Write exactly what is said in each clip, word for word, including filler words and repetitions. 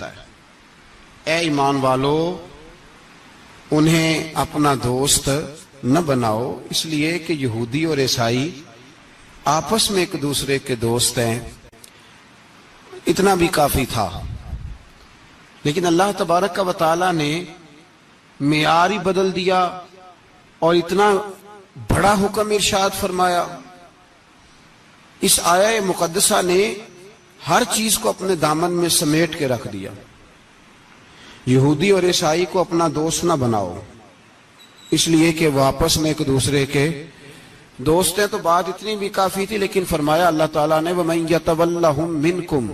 سکتا ہے۔ اے ایمان والو، انہیں اپنا دوست نہ بناؤ، اس لیے کہ یہودی اور عیسائی آپس میں ایک دوسرے کے دوست ہیں۔ اتنا بھی کافی تھا، لیکن اللہ تبارک و تعالی نے معیار ہی بدل دیا اور اتنا بڑا حکم ارشاد فرمایا۔ اس آیہ مقدسہ نے ہر چیز کو اپنے دامن میں سمیٹ کے رکھ دیا۔ یہودی اور عیسائی کو اپنا دوست نہ بناؤ، اس لیے کہ وہ آپس میں ایک دوسرے کے دوست ہیں۔ تو بات اتنی بھی کافی تھی، لیکن فرمایا اللہ تعالیٰ نے وَمَن يَتَوَلَّهُم مِّنكُمْ،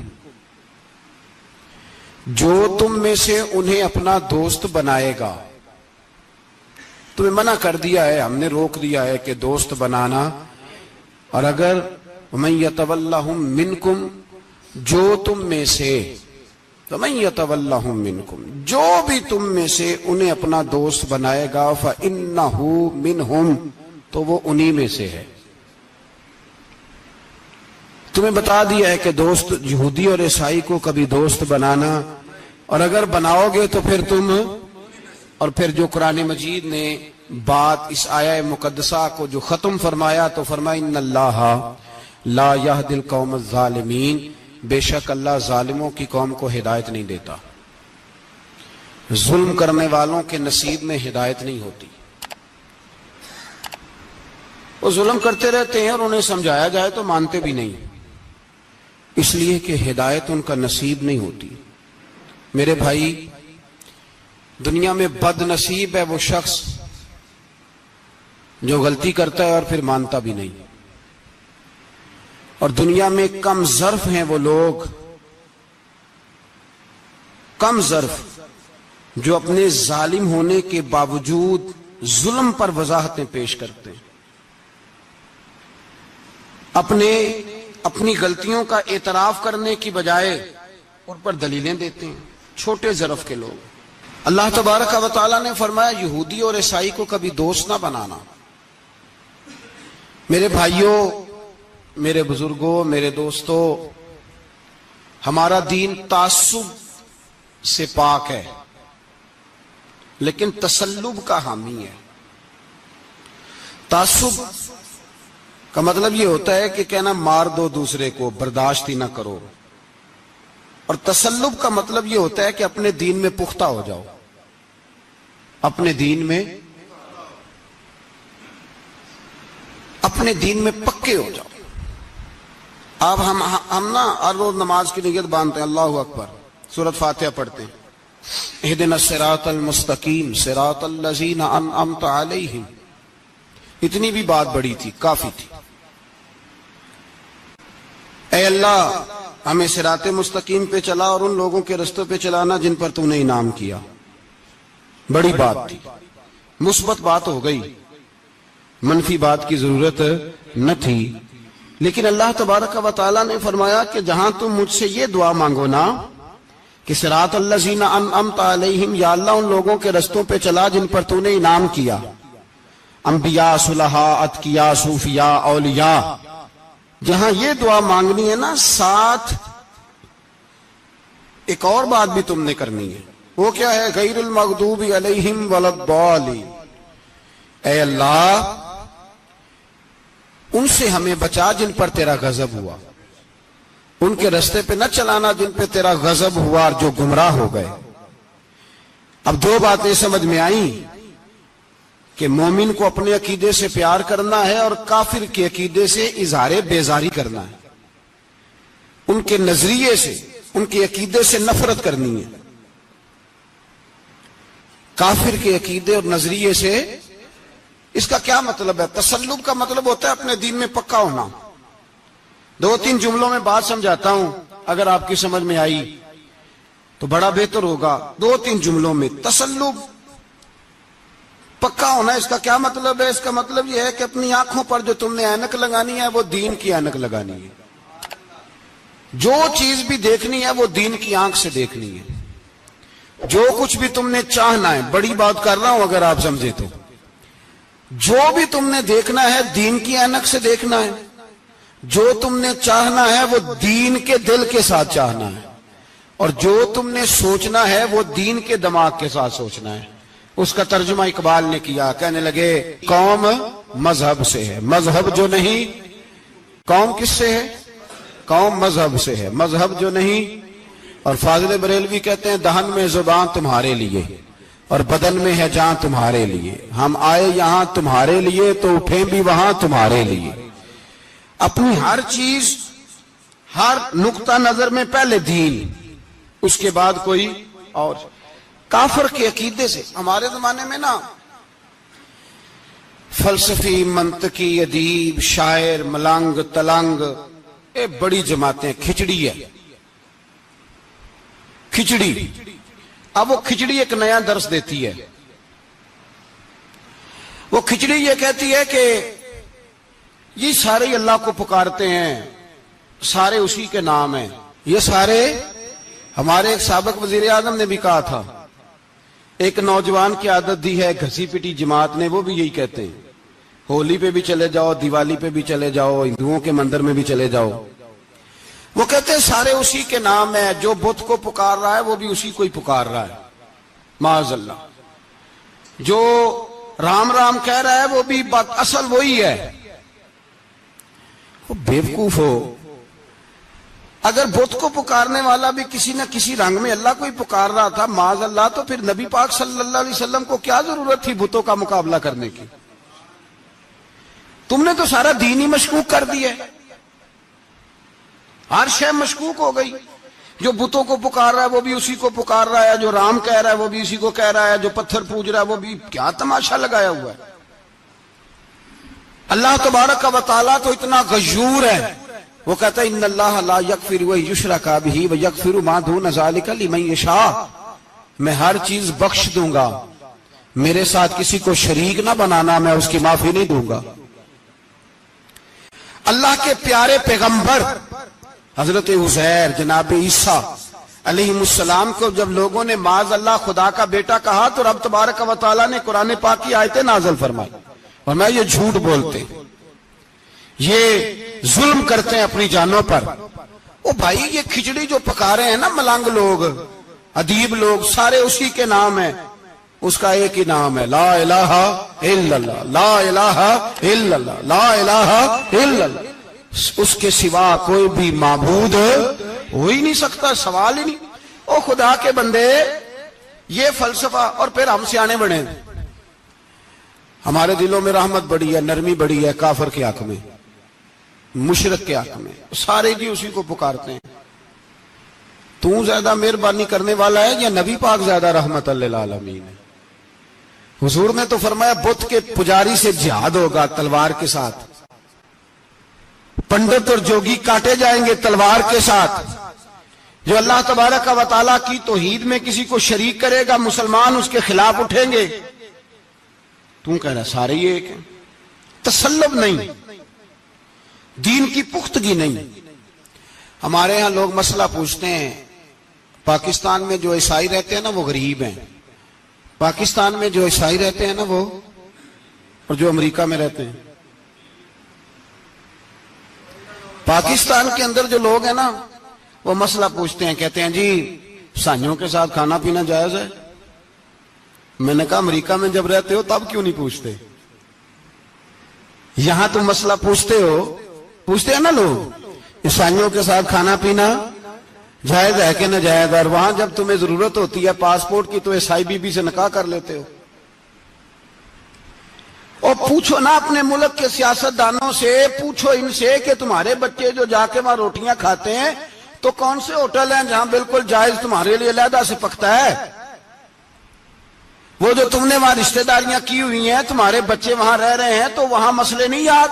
جو تم میں سے انہیں اپنا دوست بنائے گا۔ تمہیں منع کر دیا ہے، ہم نے روک دیا ہے کہ دوست بنانا، اور اگر وَمَن يَتَوَلَّهُم مِّنكُمْ، جو تم میں سے، وَمَن يَتَوَلَّهُم مِّنكُمْ، جو بھی تم میں سے انہیں اپنا دوست بنائے گا، فَإِنَّهُ مِنْهُمْ، تو وہ انہی میں سے ہے۔ تمہیں بتا دیا ہے کہ دوست یہودی اور عیسائی کو کبھی دوست بنانا، اور اگر بناؤ گے تو پھر تم، اور پھر جو قرآن مجید نے بات اس آیہ مقدسہ کو جو ختم فرمایا تو فرمایا ان اللہ لا یہدی القوم الظالمین، بے شک اللہ ظالموں کی قوم کو ہدایت نہیں دیتا۔ ظلم کرنے والوں کے نصیب میں ہدایت نہیں ہوتی۔ وہ ظلم کرتے رہتے ہیں اور انہیں سمجھایا جائے تو مانتے بھی نہیں، اس لیے کہ ہدایت ان کا نصیب نہیں ہوتی۔ میرے بھائی، دنیا میں بد نصیب ہے وہ شخص جو غلطی کرتا ہے اور پھر مانتا بھی نہیں، اور دنیا میں کم ظرف ہیں وہ لوگ، کم ظرف جو اپنے ظالم ہونے کے باوجود ظلم پر وضاحتیں پیش کرتے ہیں، اپنے اپنی غلطیوں کا اعتراف کرنے کی بجائے ان پر دلیلیں دیتے ہیں۔ چھوٹے ظرف کے لوگ۔ اللہ تبارک و تعالیٰ نے فرمایا یہودی اور عیسائی کو کبھی دوست نہ بنانا۔ میرے بھائیوں، میرے بزرگوں، میرے دوستوں، ہمارا دین تعصب سے پاک ہے، لیکن تسلب کا حامی ہے۔ تعصب کا مطلب یہ ہوتا ہے کہ کہنا مار دو دوسرے کو، برداشت ہی نہ کرو، اور تسلب کا مطلب یہ ہوتا ہے کہ اپنے دین میں پختہ ہو جاؤ، اپنے دین میں اپنے دین میں پکے ہو جاؤ۔ اب ہم ہم نا ہر روز نماز کی نیت باندھتے ہیں، اللہ اکبر، سورۃ فاتحہ پڑھتے ہیں، اہدنا الصراط المستقیم صراط الذین انعمت علیہم، اتنی بھی بات بڑی تھی، کافی تھی۔ اے اللہ ہمیں صراط مستقیم پہ چلا اور ان لوگوں کے رستوں پہ چلانا جن پر تو نے انعام کیا، بڑی بات تھی، مثبت بات ہو گئی، منفی بات کی ضرورت نہ تھی۔ لیکن اللہ تبارک و تعالیٰ نے فرمایا کہ جہاں تم مجھ سے یہ دعا مانگو نا کہ صراط الذین انعمت علیہم، یا اللہ ان لوگوں کے رستوں پہ چلا جن پر تو نے انعام کیا، انبیاء، صلحاء، اتقیاء، صوفیاء، اولیاء، جہاں یہ دعا مانگنی ہے نا، ساتھ ایک اور بات بھی تم نے کرنی ہے۔ وہ کیا ہے؟ غیر المغضوب علیہم ولا الضالین، اے اللہ ان سے ہمیں بچا جن پر تیرا غضب ہوا، ان کے رستے پہ نہ چلانا جن پہ تیرا غضب ہوا اور جو گمراہ ہو گئے۔ اب دو باتیں سمجھ میں آئیں کہ مومن کو اپنے عقیدے سے پیار کرنا ہے اور کافر کے عقیدے سے اظہار بیزاری کرنا ہے، ان کے نظریے سے، ان کے عقیدے سے نفرت کرنی ہے۔ کافر کے عقیدے اور نظریے سے، اس کا کیا مطلب ہے؟ تسلب کا مطلب ہوتا ہے اپنے دین میں پکا ہونا۔ دو تین جملوں میں بات سمجھاتا ہوں، اگر آپ کی سمجھ میں آئی تو بڑا بہتر ہوگا۔ دو تین جملوں میں تسلب، پکا ہونا، اس کا کیا مطلب ہے؟ اس کا مطلب یہ ہے کہ اپنی آنکھوں پر جو تم نے اینک لگانی ہے وہ دین کی اینک لگانی ہے، جو چیز بھی دیکھنی ہے وہ دین کی آنکھ سے دیکھنی ہے، جو کچھ بھی تم نے چاہنا ہے، بڑی بات کر رہا ہوں اگر آپ سمجھے تو، جو بھی تم نے دیکھنا ہے دین کی اینک سے دیکھنا ہے، جو تم نے چاہنا ہے وہ دین کے دل کے ساتھ چاہنا ہے، اور جو تم نے سوچنا ہے وہ دین کے دماغ کے ساتھ سوچنا ہے۔ اس کا ترجمہ اقبال نے کیا، کہنے لگے قوم مذہب سے ہے، مذہب جو نہیں، قوم کس سے ہے؟ قوم مذہب سے ہے، مذہب جو نہیں۔ اور فاضل بریلوی کہتے ہیں دہن میں زبان تمہارے لیے اور بدن میں ہے جان تمہارے لیے، ہم آئے یہاں تمہارے لیے تو اٹھیں بھی وہاں تمہارے لیے۔ اپنی ہر چیز، ہر نقطہ نظر میں پہلے دین، اس کے بعد کوئی اور۔ کافر کے عقیدے سے ہمارے زمانے میں نا فلسفی، منطقی، ادیب، شاعر، ملنگ، تلنگ، یہ بڑی جماعتیں، کھچڑی ہے، کھچڑی۔ اب وہ کھچڑی ایک نیا درس دیتی ہے۔ وہ کھچڑی یہ کہتی ہے کہ یہ سارے اللہ کو پکارتے ہیں، سارے اسی کے نام ہیں، یہ سارے۔ ہمارے ایک سابق وزیر اعظم نے بھی کہا تھا، ایک نوجوان کی عادت دی ہے گھسی پٹی جماعت نے، وہ بھی یہی کہتے ہیں، ہولی پہ بھی چلے جاؤ، دیوالی پہ بھی چلے جاؤ، ہندوؤں کے مندر میں بھی چلے جاؤ، وہ کہتے ہیں سارے اسی کے نام ہے، جو بت کو پکار رہا ہے وہ بھی اسی کو ہی پکار رہا ہے، معاذ اللہ۔ جو رام رام کہہ رہا ہے وہ بھی بات اصل وہی ہے۔ وہ بیوقوف ہو، اگر بت کو پکارنے والا بھی کسی نہ کسی رنگ میں اللہ کو ہی پکار رہا تھا معاذ اللہ، تو پھر نبی پاک صلی اللہ علیہ وسلم کو کیا ضرورت تھی بتوں کا مقابلہ کرنے کی؟ تم نے تو سارا دین ہی مشکوک کر دیا، ہر شے مشکوک ہو گئی۔ جو بتوں کو پکار رہا ہے وہ بھی اسی کو پکار رہا ہے، جو رام کہہ رہا ہے وہ بھی اسی کو کہہ رہا ہے، جو پتھر پوج رہا ہے وہ بھی، کیا تماشا لگایا ہوا ہے۔ اللہ تبارک و تعالیٰ تو اتنا غیور ہے، وہ کہتا ہے ان اللہ لا یغفر ان یشرک بہ ویغفر ما دون ذلک لمن یشاء، میں ہر چیز بخش دوں گا، میرے ساتھ کسی کو شریک نہ بنانا، میں اس کی معافی نہیں دوں گا۔ اللہ کے پیارے پیغمبر حضرت عزیر، جناب عیسیٰ علیہ السلام کو جب لوگوں نے معاذ اللہ خدا کا بیٹا کہا تو رب تبارک و تعالیٰ نے قرآن پاک کی آیتیں نازل فرمائی، اور میں یہ جھوٹ بولتے، یہ ظلم کرتے ہیں اپنی جانوں پر۔ او بھائی یہ کھچڑی جو پکا رہے ہیں نا ملنگ لوگ، ادیب لوگ، سارے اسی کے نام ہیں، اس کا ایک ہی نام ہے، لا الہ الا اللہ، لا الہ الا اللہ، لا الہ الا اللہ۔ اس کے سوا کوئی بھی معبود ہو ہی نہیں سکتا، سوال ہی نہیں۔ او خدا کے بندے، یہ فلسفہ، اور پھر ہم سیانے بڑے، ہمارے دلوں میں رحمت بڑی ہے، نرمی بڑی ہے، کافر کے حق میں، مشرک کے حق میں، سارے جی اسی کو پکارتے ہیں۔ تو زیادہ مہربانی کرنے والا ہے یا نبی پاک زیادہ رحمت للعالمین ہے؟ حضور نے تو فرمایا بت کے پجاری سے جہاد ہوگا تلوار کے ساتھ، پنڈت اور جوگی کاٹے جائیں گے تلوار کے ساتھ، جو اللہ تبارک و تعالیٰ کی توحید میں کسی کو شریک کرے گا مسلمان اس کے خلاف اٹھیں گے۔ تو کہہ رہا سارے یہ ایک ہیں، تسلب نہیں، دین کی پختگی نہیں۔ ہمارے ہاں لوگ مسئلہ پوچھتے ہیں، پاکستان میں جو عیسائی رہتے ہیں نا وہ غریب ہیں، پاکستان میں جو عیسائی رہتے ہیں نا وہ، اور جو امریکہ میں رہتے ہیں، پاکستان کے اندر جو لوگ ہیں نا وہ مسئلہ پوچھتے ہیں، کہتے ہیں جی عیسائیوں کے ساتھ کھانا پینا جائز ہے۔ میں نے کہا امریکہ میں جب رہتے ہو تب کیوں نہیں پوچھتے؟ یہاں تم مسئلہ پوچھتے ہو، پوچھتے ہیں نا لوگ عیسائیوں کے ساتھ کھانا پینا جائز ہے کہ ناجائز، اور وہاں جب تمہیں ضرورت ہوتی ہے پاسپورٹ کی تو عیسائی بی بی سے نکاح کر لیتے ہو۔ اور پوچھو نا اپنے ملک کے سیاست دانوں سے، پوچھو ان سے کہ تمہارے بچے جو جا کے وہاں روٹیاں کھاتے ہیں تو کون سے ہوٹل ہیں جہاں بالکل جائز تمہارے لیے علیحدہ سے پکتا ہے؟ وہ جو تم نے وہاں رشتہ داریاں کی ہوئی ہیں، تمہارے بچے وہاں رہ رہے ہیں تو وہاں مسئلے نہیں یاد؟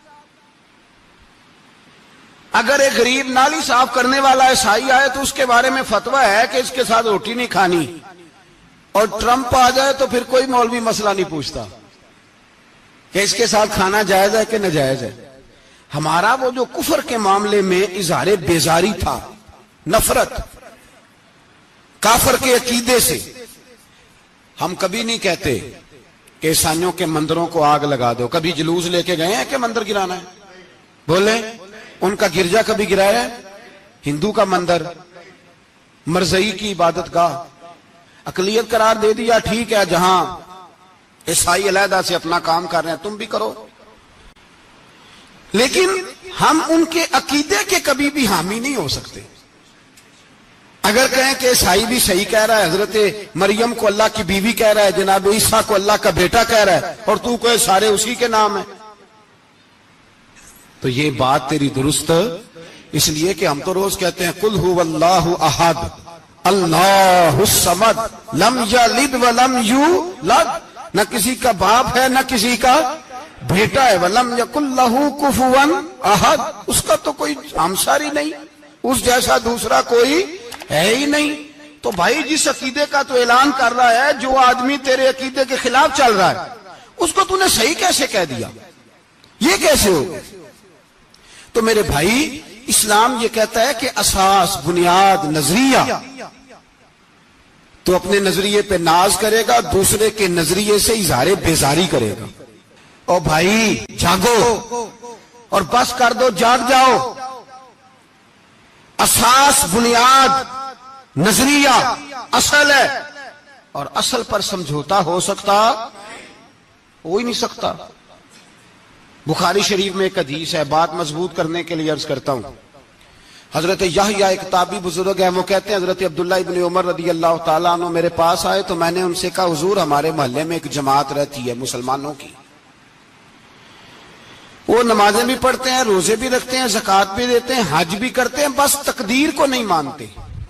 اگر ایک غریب نالی صاف کرنے والا عیسائی آئے تو اس کے بارے میں فتویٰ ہے کہ اس کے ساتھ روٹی نہیں کھانی، اور ٹرمپ آ جائے تو پھر کوئی مولوی مسئلہ نہیں پوچھتا کہ اس کے ساتھ کھانا جائز ہے کہ ناجائز ہے۔ ہمارا وہ جو کفر کے معاملے میں اظہار بیزاری تھا، نفرت کافر کے عقیدے سے، ہم کبھی نہیں کہتے کہ عیسائیوں کے مندروں کو آگ لگا دو۔ کبھی جلوس لے کے گئے ہیں کہ مندر گرانا ہے؟ بولے ان کا گرجا کبھی گرایا ہے؟ ہندو کا مندر، مرزئی کی عبادت گاہ اقلیت قرار دے دیا، ٹھیک ہے، جہاں عیسائی علیحدہ سے اپنا کام کر رہے ہیں تم بھی کرو، لیکن ہم ان کے عقیدے کے کبھی بھی حامی نہیں ہو سکتے۔ اگر کہیں کہ عیسائی بھی صحیح کہہ رہا ہے، حضرت مریم کو اللہ کی بیوی کہہ رہا ہے، جناب عیسیٰ کو اللہ کا بیٹا کہہ رہا ہے، اور تو کوئی سارے اسی کے نام ہیں، تو یہ بات تیری درست، اس لیے کہ ہم تو روز کہتے ہیں قل هو اللہ احد اللہ الصمد لم یلد ولم یولد، نہ کسی کا باپ ہے نہ کسی کا بیٹا ہے، ولم یکن لہ کفوا احد، اس کا تو کوئی ہمساری نہیں، اس جیسا دوسرا کوئی ہے ہی نہیں۔ تو بھائی جس عقیدے کا تو اعلان کر رہا ہے، جو آدمی تیرے عقیدے کے خلاف چل رہا ہے، اس کو تو نے صحیح کیسے کہہ دیا؟ یہ کیسے ہو؟ تو میرے بھائی اسلام یہ کہتا ہے کہ اساس، بنیاد، نظریہ، تو اپنے نظریے پہ ناز کرے گا، دوسرے کے نظریے سے اظہار بیزاری کرے گا۔ اور بھائی جاگو اور بس کر دو، جاگ جاؤ۔ اساس، بنیاد، نظریہ اصل ہے، اور اصل پر سمجھوتا ہو سکتا ہو ہی نہیں سکتا۔ بخاری شریف میں ایک حدیث ہے، بات مضبوط کرنے کے لیے عرض کرتا ہوں۔ حضرت یحییٰ ایک تابعی بزرگ ہیں، وہ کہتے ہیں حضرت عبداللہ ابن عمر رضی اللہ تعالیٰ عنہ میرے پاس آئے تو میں نے ان سے کہا حضور ہمارے محلے میں ایک جماعت رہتی ہے مسلمانوں کی، وہ نمازیں بھی پڑھتے ہیں، روزے بھی رکھتے ہیں، زکوٰۃ بھی دیتے ہیں، حج بھی کرتے ہیں، بس تقدیر کو نہیں مانتے،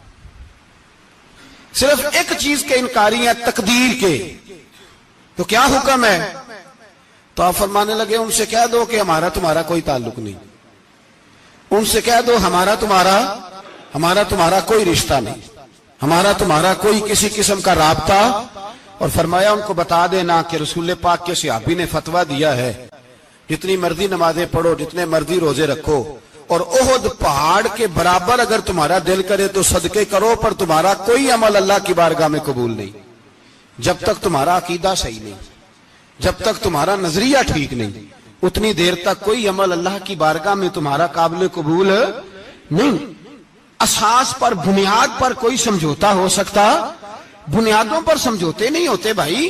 صرف ایک چیز کے انکاری ہیں، تقدیر کے۔ تو کیا حکم ہے؟ تو آپ فرمانے لگے ان سے کہہ دو کہ ہمارا تمہارا کوئی تعلق نہیں، ان سے کہہ دو ہمارا تمہارا ہمارا تمہارا کوئی رشتہ نہیں، ہمارا تمہارا کوئی کسی قسم کا رابطہ۔ اور فرمایا ان کو بتا دینا کہ رسول پاک کے صحابی نے فتویٰ دیا ہے جتنی مرضی نمازیں پڑھو، جتنے مرضی روزے رکھو، اور احد پہاڑ کے برابر اگر تمہارا دل کرے تو صدقے کرو، پر تمہارا کوئی عمل اللہ کی بارگاہ میں قبول نہیں جب تک تمہارا عقیدہ صحیح نہیں، جب تک تمہارا نظریہ ٹھیک نہیں، اتنی دیر تک کوئی عمل اللہ کی بارگاہ میں تمہارا قابل قبول نہیں۔ اساس پر، بنیاد پر کوئی سمجھوتا ہو سکتا، بنیادوں پر سمجھوتے نہیں ہوتے بھائی۔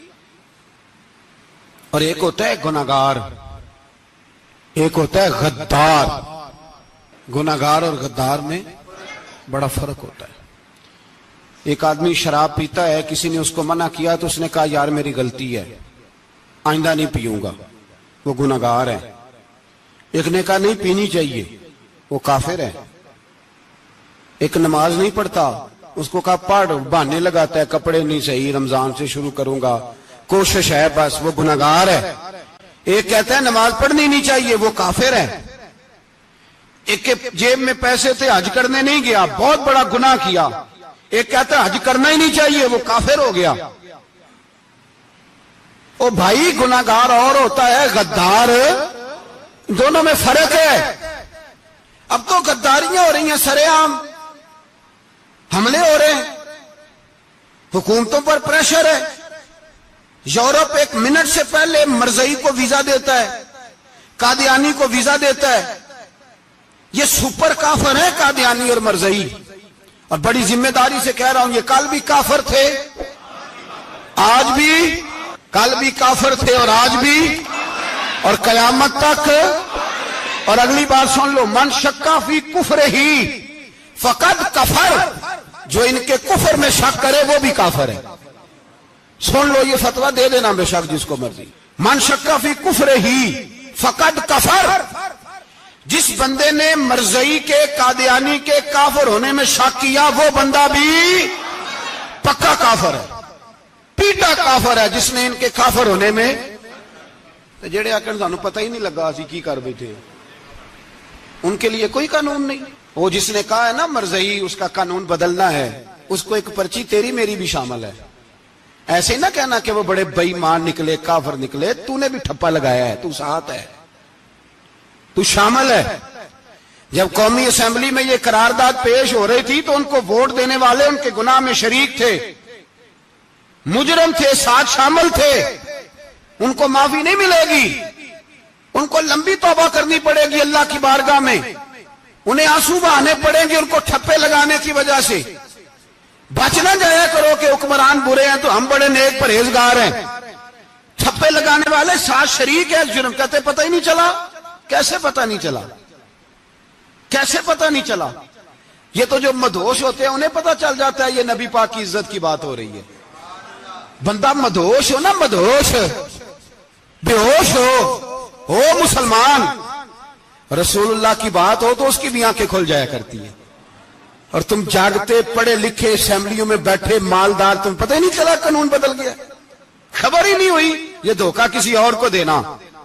اور ایک ہوتا ہے گناہگار، ایک ہوتا ہے غدار۔ گناہگار اور غدار میں بڑا فرق ہوتا ہے۔ ایک آدمی شراب پیتا ہے، کسی نے اس کو منع کیا تو اس نے کہا یار میری غلطی ہے، آئندہ نہیں پیوں گا، وہ گناہگار ہے۔ ایک نے کہا نہیں پینی چاہیے، وہ کافر ہے۔ ایک نماز نہیں پڑھتا، اس کو کہا پڑھ، بہانے لگاتا ہے، کپڑے نہیں صحیح، رمضان سے شروع کروں گا، کوشش ہے بس، وہ گناہگار ہے۔ ایک کہتا ہے نماز پڑھنی نہیں چاہیے، وہ کافر ہے۔ ایک کے جیب میں پیسے تھے، حج کرنے نہیں گیا، بہت بڑا گناہ کیا۔ ایک کہتا ہے حج کرنا ہی نہیں چاہیے، وہ کافر ہو گیا۔ او بھائی گناہگار اور ہوتا ہے، غدار، دونوں میں فرق ہے۔ اب تو غداریاں ہو رہی ہیں، سرے عام حملے ہو رہے ہیں، حکومتوں پر پریشر ہے۔ یورپ ایک منٹ سے پہلے مرزئی کو ویزا دیتا ہے، قادیانی کو ویزا دیتا ہے۔ یہ سپر کافر ہیں قادیانی اور مرزئی، اور بڑی ذمہ داری سے کہہ رہا ہوں، یہ کل بھی کافر تھے، آج بھی، کل بھی کافر تھے اور آج بھی، اور قیامت تک۔ اور اگلی بات سن لو، من شکا فی کفر ہی فقد کفر، جو ان کے کفر میں شک کرے وہ بھی کافر ہے۔ سن لو، یہ فتویٰ دے دینا بے شک جس کو مرضی۔ من شکا فی کفر ہی فقد کفر، جس بندے نے مرزئی کے، قادیانی کے کافر ہونے میں شک کیا، وہ بندہ بھی پکا کافر ہے، پیٹا کافر ہے، جس نے ان کے کافر ہونے میں۔ تو جڑے آکر سانو پتہ ہی نہیں لگا اسی کی کر بیٹھے، ان کے لیے کوئی قانون نہیں۔ وہ جس نے کہا ہے نا مرزئی اس کا قانون بدلنا ہے، اس کو ایک پرچی تیری میری بھی شامل ہے۔ ایسے نہ کہنا کہ وہ بڑے بے ایمان نکلے، کافر نکلے، تو نے بھی ٹھپا لگایا ہے، تو ساتھ ہے، تو شامل ہے۔ جب قومی اسمبلی میں یہ قرارداد پیش ہو رہی تھی تو ان کو ووٹ دینے والے ان کے گناہ میں شریک تھے، مجرم تھے، ساتھ شامل تھے، ان کو معافی نہیں ملے گی، ان کو لمبی توبہ کرنی پڑے گی اللہ کی بارگاہ میں، انہیں آنسو بہانے پڑیں گے ان کو ٹھپے لگانے کی وجہ سے۔ बच ना जाया करो कि हुक्मरान बुरे हैं तो हम बड़े नेक परहेजगार हैं। छप्पे लगाने वाले साथ शरीक है जुर्म, कहते पता ही नहीं चला। कैसे पता नहीं चला? कैसे पता नहीं चला? ये तो जो मदहोश होते हैं उन्हें पता चल जाता है ये नबी पाक की इज्जत की बात हो रही है। बंदा मदहोश हो ना, मदहोश बेहोश हो हो मुसलमान, रसूलुल्लाह की बात हो तो उसकी भी आंखें खुल जाया करती है। और तुम जागते पढ़े लिखे असेंबलियों में बैठे मालदार, तुम पता ही नहीं चला कानून बदल गया, खबर ही नहीं हुई। ये धोखा किसी और को देना,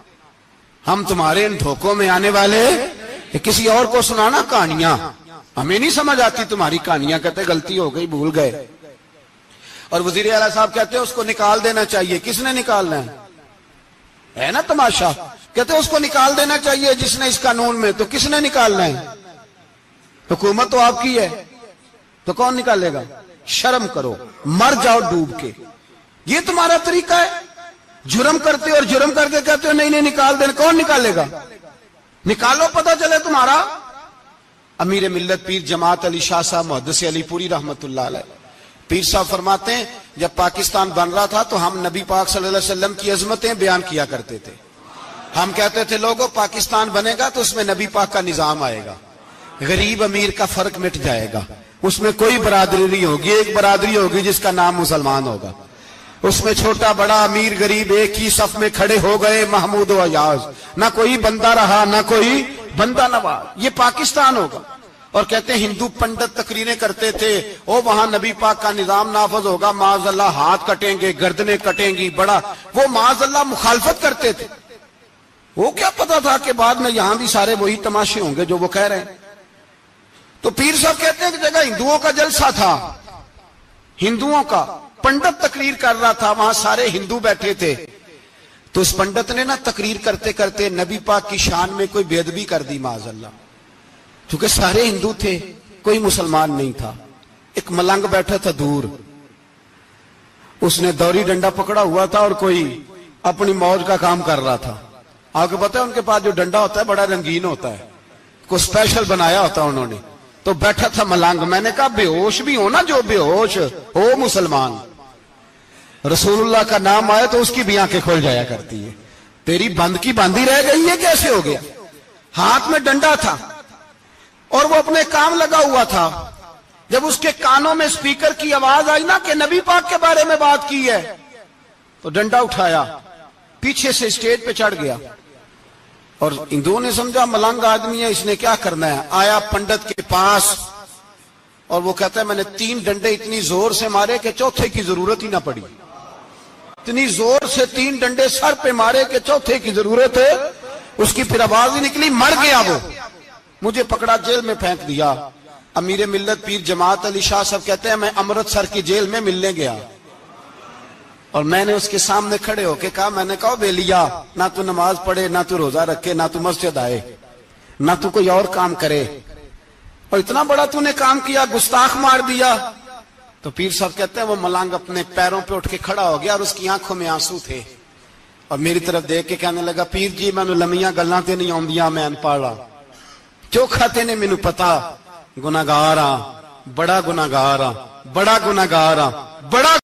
हम तुम्हारे इन धोखों में आने वाले कि किसी और को सुनाना कहानियां, हमें नहीं समझ आती तुम्हारी कहानियां। कहते गलती हो गई, भूल गए। और वजीर आला साहब कहते हैं उसको निकाल देना चाहिए। किसने निकालना है? है ना तमाशा। कहते हैं उसको निकाल देना चाहिए जिसने इस कानून में, तो किसने निकालना है? हुकूमत तो आपकी है, तो कौन निकालेगा? शर्म करो, मर जाओ डूब के। ये तुम्हारा तरीका है? जुर्म करते और जुर्म करके कहते हो नहीं नहीं निकाल देना। कौन निकालेगा? निकालो, पता चले तुम्हारा। अमीर मिल्लत पीर जमात अली शाह साहब मुहद्दिस अलीपुरी रहमतुल्लाह अलैह, पीर साहब फरमाते हैं जब पाकिस्तान बन रहा था तो हम नबी पाक सल्लल्लाहु अलैहि वसल्लम की अजमतें बयान किया करते थे। हम कहते थे लोगों पाकिस्तान बनेगा तो उसमें नबी पाक का निजाम आएगा, गरीब अमीर का फर्क मिट जाएगा, उसमें कोई बरादरी नहीं होगी, एक बरादरी होगी जिसका नाम मुसलमान होगा। उसमें छोटा बड़ा अमीर गरीब एक ही सफ में खड़े हो गए, महमूद व अयाज, ना कोई बंदा रहा ना कोई बंदा नवाज। ये पाकिस्तान होगा। और कहते हैं हिंदू पंडित तकरीरें करते थे, ओ वहां नबी पाक का निजाम नाफज होगा, माज़अल्लाह हाथ कटेंगे, गर्दनें कटेंगी, बड़ा वो माज़अल्लाह मुखालफत करते थे। वो क्या पता था कि बाद में यहां भी सारे वही तमाशे होंगे जो वो कह रहे हैं। तो पीर साहब कहते हैं कि जगह हिंदुओं का जलसा था, हिंदुओं का पंडित तकरीर कर रहा था, वहां सारे हिंदू बैठे थे। तो उस पंडित ने ना तकरीर करते करते नबी पाक की शान में कोई बेअदबी कर दी माज़अल्लाह। क्योंकि सारे हिंदू थे, कोई मुसलमान नहीं था। एक मलंग बैठा था दूर, उसने दौरी डंडा पकड़ा हुआ था और कोई अपनी मौज का काम कर रहा था। आपको पता है उनके पास जो डंडा होता है बड़ा रंगीन होता है, को स्पेशल बनाया होता है उन्होंने। तो बैठा था मलंग। मैंने कहा बेहोश भी हो ना, जो बेहोश हो मुसलमान, रसूलुल्लाह का नाम आए तो उसकी भी आंखें खोल जाया करती है। तेरी बंद की बंदी रह गई है, कैसे हो गया? हाथ में डंडा था और वो अपने काम लगा हुआ था। जब उसके कानों में स्पीकर की आवाज आई ना कि नबी पाक के बारे में बात की है, तो डंडा उठाया, पीछे से स्टेज पे चढ़ गया। और हिंदुओं ने समझा मलंग आदमी है, इसने क्या करना है। आया पंडित के पास और वो कहता है मैंने तीन डंडे इतनी जोर से मारे कि चौथे की जरूरत ही ना पड़ी। इतनी जोर से तीन डंडे सर पे मारे कि चौथे की जरूरत है उसकी फिर आवाज ही निकली, मर गया वो। मुझे पकड़ा, जेल में फेंक दिया। अमीर मिल्लत पीर जमात अली शाह साहब कहते हैं मैं अमृतसर की जेल में मिलने गया और मैंने उसके सामने खड़े होके कहा, मैंने कहा बेलिया, ना तू नमाज पढ़े, ना तू रोजा रखे, ना तू मस्जिद आए, ना तू कोई और काम करे, और इतना बड़ा तूने काम किया, गुस्ताख मार दिया। तो पीर साहब कहते हैं वो मलंग अपने पैरों पे उठ के खड़ा हो गया और उसकी आंखों में आंसू थे और मेरी तरफ देख के कहने लगा, पीर जी मैनू लम्मियां गल्लां ते नहीं आउंदियां, मैं अनपढ़ हां, चोखा ते ने मैनू पता, गुनाहगार हां, बड़ा गुनाहगार हां, बड़ा गुनाहगार हां, बड़ा